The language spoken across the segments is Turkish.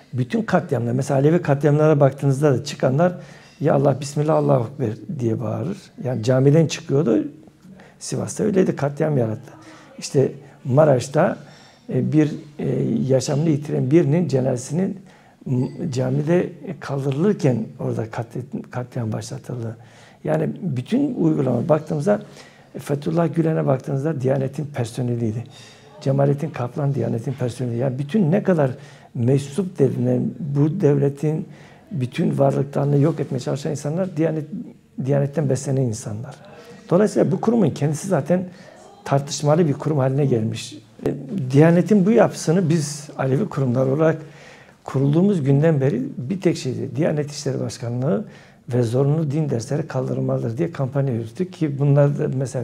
bütün katliamlar, mesela Alevi katliamlara baktığınızda da çıkanlar ya Allah Bismillah Allahu Ekber diye bağırır. Yani camiden çıkıyordu. Sivas'ta öyleydi, katliam yarattı. İşte Maraş'ta bir yaşamını yitiren birinin cenazesinin camide kaldırılırken orada katliam başlatıldı. Yani bütün uygulama baktığımızda Fethullah Gülen'e baktığınızda Diyanet'in personeliydi. Cemalettin Kaplan Diyanet'in personeli. Yani bütün ne kadar mensup denilen bu devletin bütün varlıklarını yok etmeye çalışan insanlar Diyanet'ten beslenen insanlar. Dolayısıyla bu kurumun kendisi zaten tartışmalı bir kurum haline gelmiş. Diyanet'in bu yapısını biz Alevi kurumlar olarak kurulduğumuz günden beri bir tek şeydi. Diyanet İşleri Başkanlığı ve zorunlu din dersleri kaldırılmalıdır diye kampanya yürüttük ki bunlar da mesela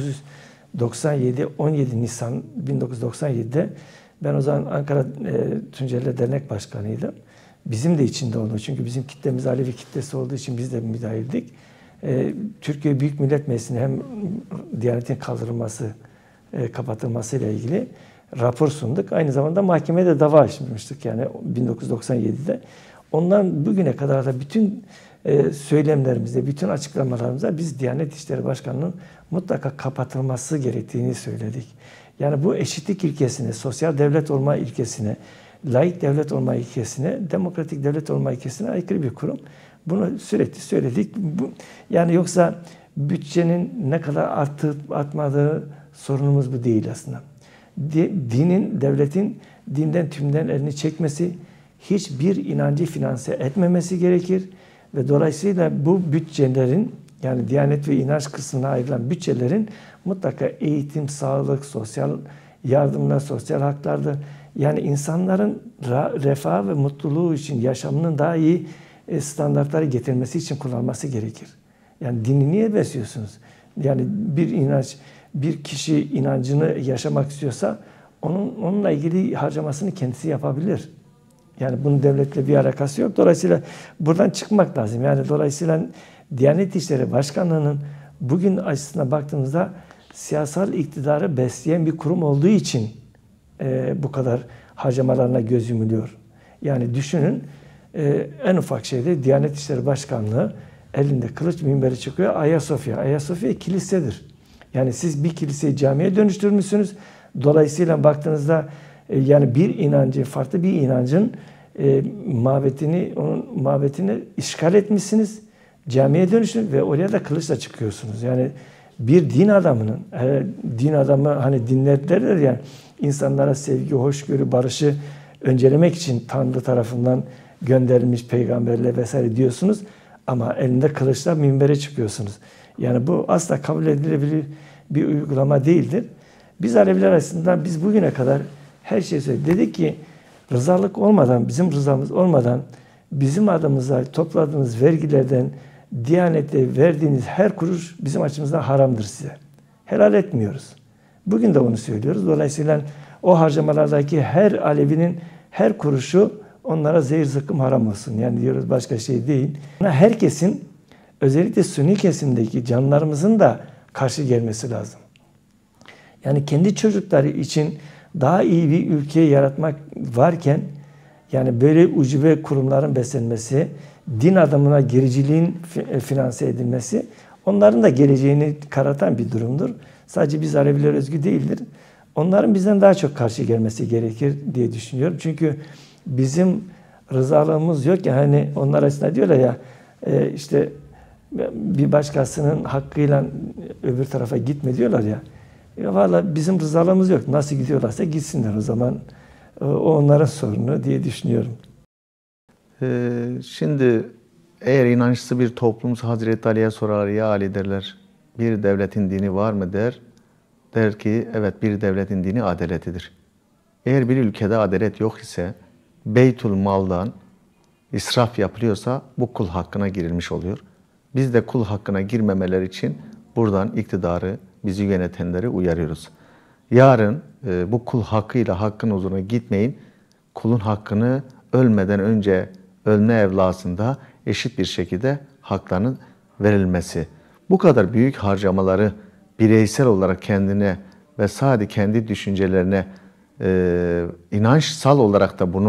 17 Nisan 1997'de ben o zaman Ankara Tunceli Dernek Başkanıydım. Bizim de içinde oldu. Çünkü bizim kitlemiz Alevi kitlesi olduğu için biz de müdahildik. Türkiye Büyük Millet Meclisi'ne hem Diyanet'in kaldırılması, kapatılması ile ilgili rapor sunduk. Aynı zamanda mahkemeye de dava açmıştık yani 1997'de. Ondan bugüne kadar da bütün söylemlerimizde, bütün açıklamalarımızda biz Diyanet İşleri Başkanı'nın mutlaka kapatılması gerektiğini söyledik. Yani bu eşitlik ilkesine, sosyal devlet olma ilkesine, laik devlet olma ilkesine, demokratik devlet olma ilkesine aykırı bir kurum. Bunu sürekli söyledik. Yani yoksa bütçenin ne kadar artmadığı sorunumuz bu değil aslında. Dinin, devletin dinden tümden elini çekmesi, hiçbir inancı finanse etmemesi gerekir ve dolayısıyla bu bütçelerin yani Diyanet ve inanç kısmına ayrılan bütçelerin mutlaka eğitim, sağlık, sosyal yardımlar, sosyal haklardır. Yani insanların refah ve mutluluğu için yaşamının daha iyi standartları getirmesi için kullanması gerekir. Yani dini niye besliyorsunuz? Yani bir inanç, bir kişi inancını yaşamak istiyorsa onunla ilgili harcamasını kendisi yapabilir. Yani bunun devletle bir alakası yok. Dolayısıyla buradan çıkmak lazım. Yani dolayısıyla Diyanet İşleri Başkanlığı'nın bugün açısına baktığımızda siyasal iktidarı besleyen bir kurum olduğu için bu kadar harcamalarına göz yumuluyor. Yani düşünün en ufak şeyde Diyanet İşleri Başkanlığı elinde kılıç minberi çıkıyor Ayasofya. Ayasofya kilisedir. Yani siz bir kiliseyi camiye dönüştürmüşsünüz. Dolayısıyla baktığınızda yani bir inancı, farklı bir inancın onun mabetini işgal etmişsiniz. Camiye dönüştürün ve oraya da kılıçla çıkıyorsunuz. Yani bir din adamının, din adamı hani dinler derler ya, insanlara sevgi, hoşgörü, barışı öncelemek için Tanrı tarafından gönderilmiş peygamberle vesaire diyorsunuz. Ama elinde kılıçla minbere çıkıyorsunuz. Yani bu asla kabul edilebilir bir uygulama değildir. Biz Aleviler açısından biz bugüne kadar her şeyi söyledik. Dedik ki rızalık olmadan, bizim rızamız olmadan bizim adımıza topladığınız vergilerden Diyanete verdiğiniz her kuruş bizim açımızdan haramdır size. Helal etmiyoruz. Bugün de onu söylüyoruz. Dolayısıyla o harcamalardaki her Alevinin her kuruşu onlara zehir zıkkım haram olsun. Yani diyoruz başka şey değil. Herkesin özellikle Sünni kesimdeki canlarımızın da karşı gelmesi lazım. Yani kendi çocukları için daha iyi bir ülke yaratmak varken yani böyle ucube kurumların beslenmesi, din adamına gericiliğin finanse edilmesi onların da geleceğini karartan bir durumdur. Sadece biz Aleviler özgü değildir. Onların bizden daha çok karşı gelmesi gerekir diye düşünüyorum. Çünkü bizim rızalığımız yok ya hani onlar aslında diyorlar ya işte bir başkasının hakkıyla öbür tarafa gitme diyorlar ya. Valla bizim rızalığımız yok. Nasıl gidiyorlarsa gitsinler o zaman. O onların sorunu diye düşünüyorum. Şimdi eğer inançlı bir toplumsa Hazreti Ali'ye sorar ya Ali derler. Bir devletin dini var mı der. Der ki evet bir devletin dini adaletidir. Eğer bir ülkede adalet yok ise Beytül Mal'dan israf yapılıyorsa bu kul hakkına girilmiş oluyor. Biz de kul hakkına girmemeleri için buradan iktidarı, bizi yönetenleri uyarıyoruz. Yarın bu kul hakkıyla hakkın huzuruna gitmeyin. Kulun hakkını ölmeden önce ölme evlasında eşit bir şekilde haklarının verilmesi. Bu kadar büyük harcamaları bireysel olarak kendine ve sadece kendi düşüncelerine inançsal olarak da bunu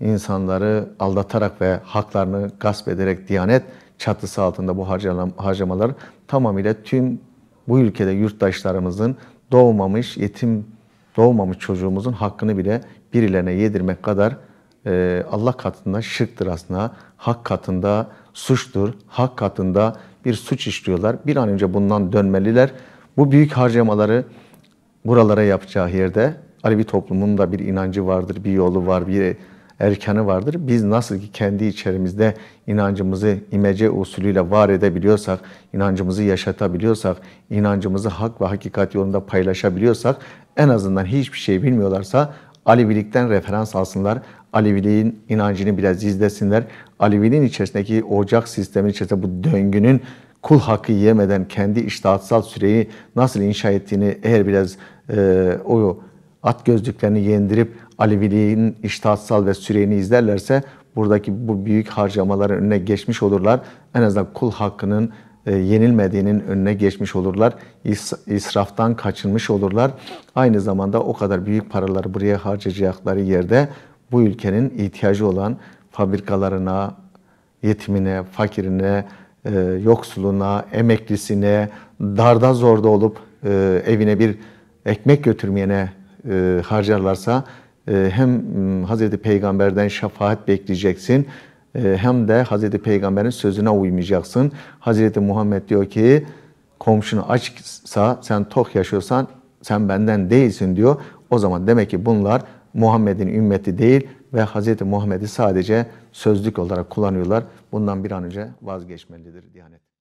insanları aldatarak ve haklarını gasp ederek Diyanet çatısı altında bu harcamalar tamamıyla tüm bu ülkede yurttaşlarımızın doğmamış, yetim doğmamış çocuğumuzun hakkını bile birilerine yedirmek kadar Allah katında şirktir aslında. Hak katında suçtur. Hak katında bir suç işliyorlar. Bir an önce bundan dönmeliler. Bu büyük harcamaları buralara yapacağı yerde Alevi toplumunun da bir inancı vardır, bir yolu var, bir erkanı vardır. Biz nasıl ki kendi içerimizde inancımızı imece usulüyle var edebiliyorsak, inancımızı yaşatabiliyorsak, inancımızı hak ve hakikat yolunda paylaşabiliyorsak, en azından hiçbir şey bilmiyorlarsa Alevilikten referans alsınlar. Aleviliğin inancını biraz izlesinler. Aleviliğin içerisindeki ocak sistemin içerisinde bu döngünün kul hakkı yemeden kendi iştahatsal süreyi nasıl inşa ettiğini eğer biraz o at gözlüklerini yendirip Aleviliğin iştahatsal ve süreyini izlerlerse buradaki bu büyük harcamaların önüne geçmiş olurlar. En azından kul hakkının yenilmediğinin önüne geçmiş olurlar. İsraftan kaçınmış olurlar. Aynı zamanda o kadar büyük paraları buraya harcayacakları yerde bu ülkenin ihtiyacı olan fabrikalarına, yetimine, fakirine, yoksuluna, emeklisine, darda zorda olup evine bir ekmek götürmeyene harcarlarsa hem Hazreti Peygamber'den şefaat bekleyeceksin hem de Hazreti Peygamber'in sözüne uymayacaksın. Hazreti Muhammed diyor ki komşunu açsa sen tok yaşıyorsan sen benden değilsin diyor. O zaman demek ki bunlar Muhammed'in ümmeti değil ve Hazreti Muhammed'i sadece sözlük olarak kullanıyorlar. Bundan bir an önce vazgeçmelidir Diyanet.